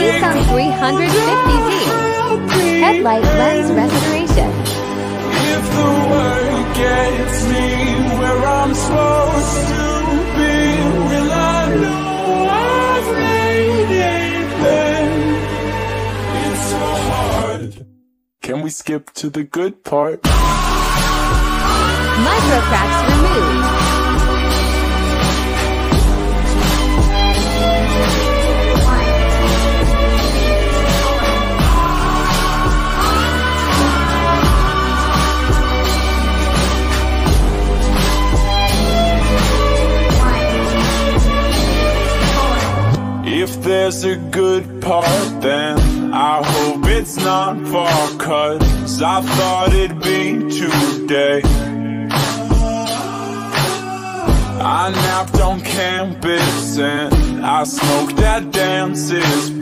Nissan 350Z. Headlight lens restoration. If the world gets me where I'm supposed to be, will I know I've made it then? It's so hard. Can we skip to the good part? Micro cracks removed. If there's a good part, then I hope it's not far, 'cause I thought it'd be today. I napped on campus and I smoked at dances.